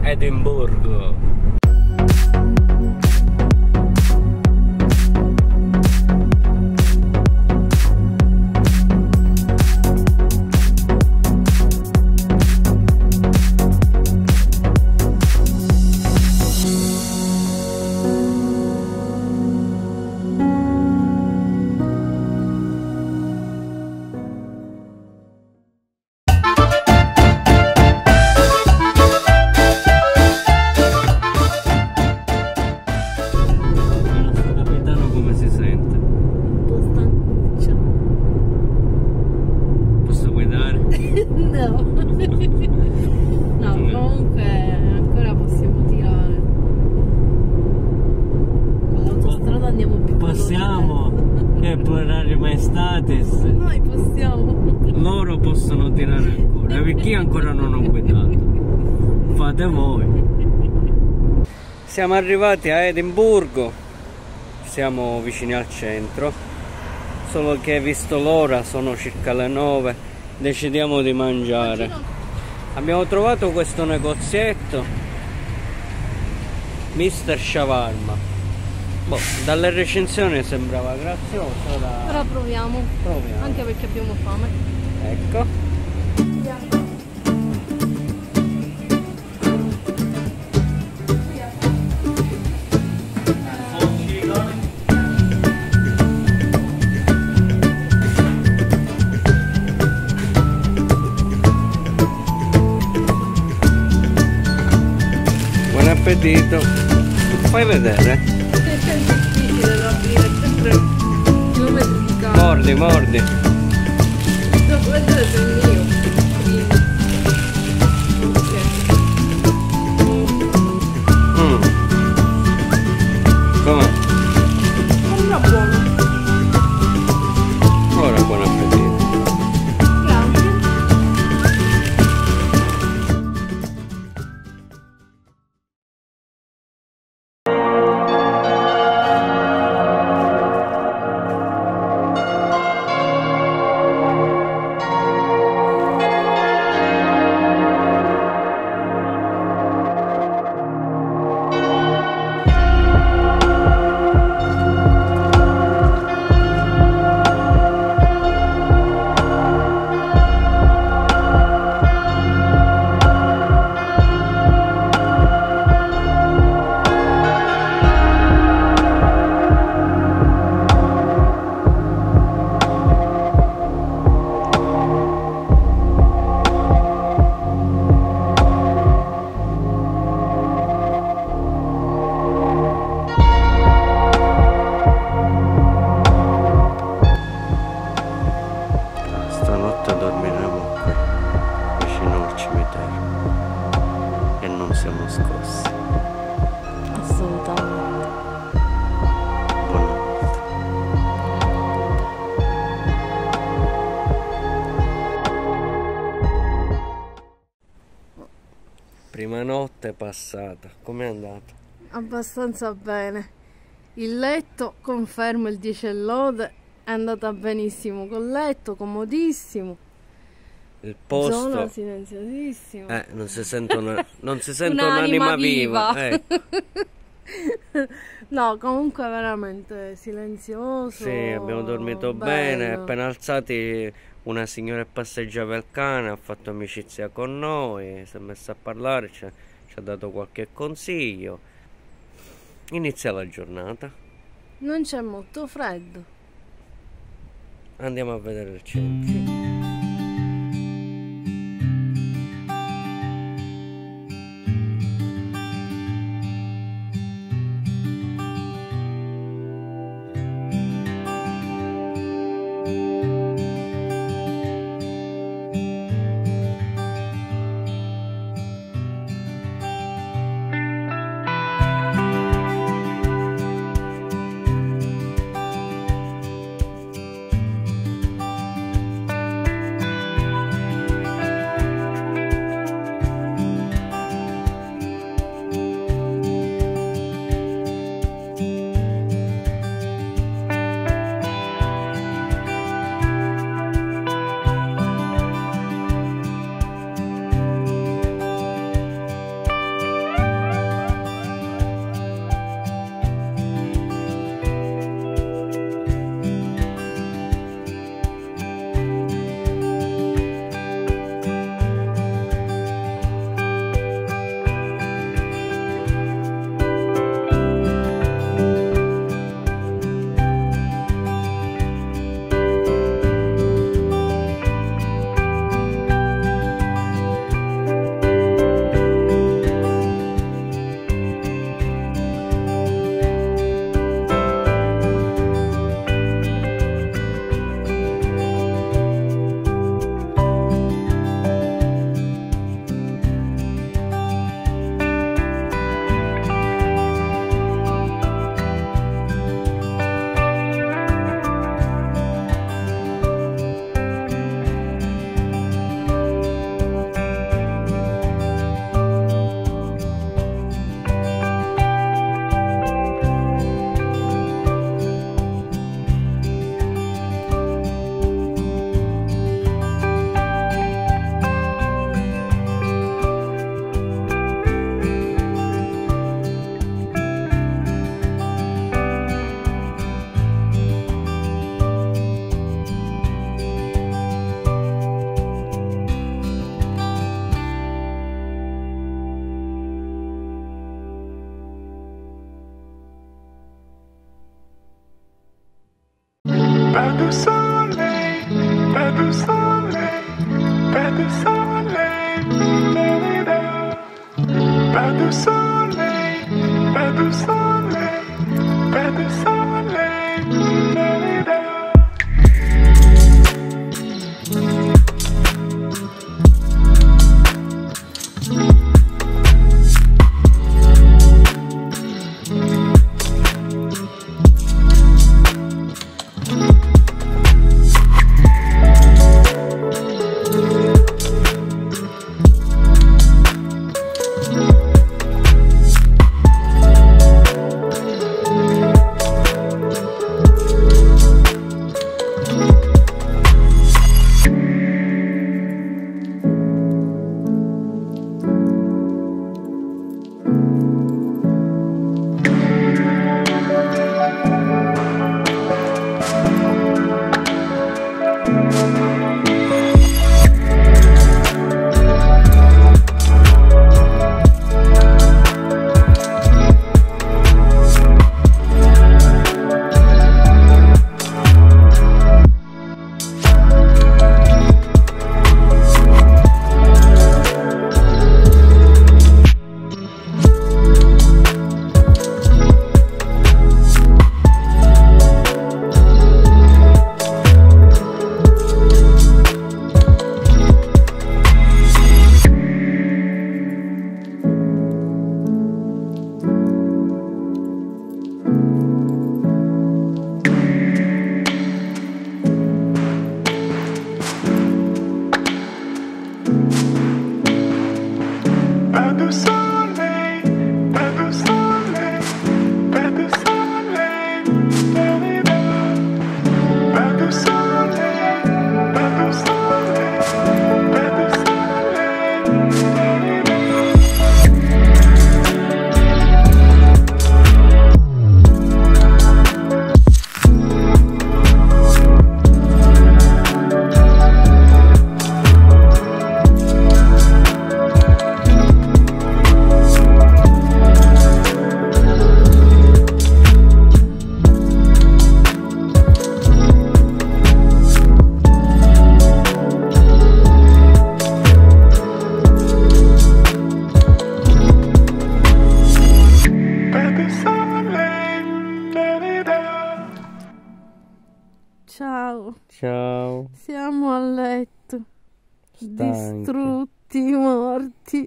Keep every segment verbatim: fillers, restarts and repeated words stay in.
Edimburgo. Noi possiamo. Loro possono tirare ancora, perché io ancora non ho guidato. Fate voi. Siamo arrivati a Edimburgo, siamo vicini al centro, solo che visto l'ora, sono circa le nove, decidiamo di mangiare. Abbiamo trovato questo negozietto, mister Shawarma. Boh, dalle recensioni sembrava grazioso, ora... Ora proviamo. proviamo. Anche perché abbiamo fame. Ecco. Buon appetito. Fai vedere. È difficile da aprire, sempre chilometri di carne. Mordi, mordi. Devo vedere se è mio. Mm. Com'è? Sembra buono. Ora buon appetito. Grazie. siamo scossi. Assolutamente. Buonanotte. Prima notte passata, com'è andata? Abbastanza bene. Il letto, confermo il dieci lode, è andata benissimo col letto, comodissimo. Il posto... Zona silenziosissima. Eh, non si sente una- non si sente Un'anima un'anima viva. viva. Ecco. No, comunque veramente silenzioso. Sì, abbiamo dormito bello. bene. Appena alzati, una signora che passeggiava il cane ha fatto amicizia con noi, si è messa a parlare, ci ha, ci ha dato qualche consiglio. Inizia la giornata. Non c'è molto freddo. Andiamo a vedere il centro. Sì. du soleil, pas du soleil, pas du soleil, da-da-da. Pas du soleil, pas du soleil, pas du soleil, da-da-da. Ciao. Ciao. Siamo a letto. Stanchi. Distrutti, morti.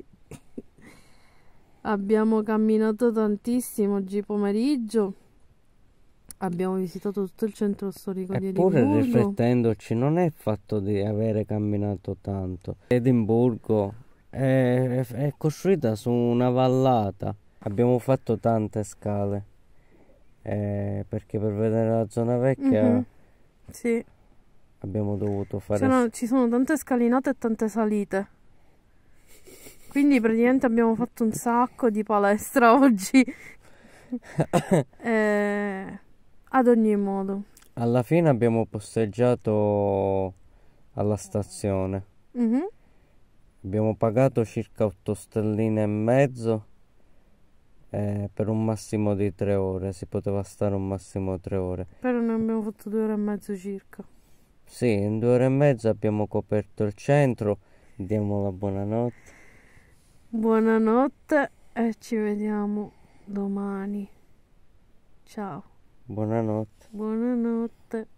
Abbiamo camminato tantissimo oggi pomeriggio. Abbiamo visitato tutto il centro storico di Eppure, Edimburgo. riflettendoci, non è il fatto di avere camminato tanto. Edimburgo è, è- è costruita su una vallata. Abbiamo fatto tante scale. eh, perché per vedere la zona vecchia Mhm. Sì, abbiamo dovuto fare... Sono- ci sono tante scalinate e tante salite. Quindi praticamente abbiamo fatto un sacco di palestra oggi. Eh, ad ogni modo. Alla fine abbiamo posteggiato alla stazione. Mhm. Abbiamo pagato circa otto stelline e mezzo eh, per un massimo di tre ore. Si poteva stare un massimo di tre ore. Però ne abbiamo fatto due ore e mezzo circa. Sì, in due ore e mezza abbiamo coperto il centro. Diamo la buonanotte. Buonanotte e ci vediamo domani. Ciao. Buonanotte. Buonanotte.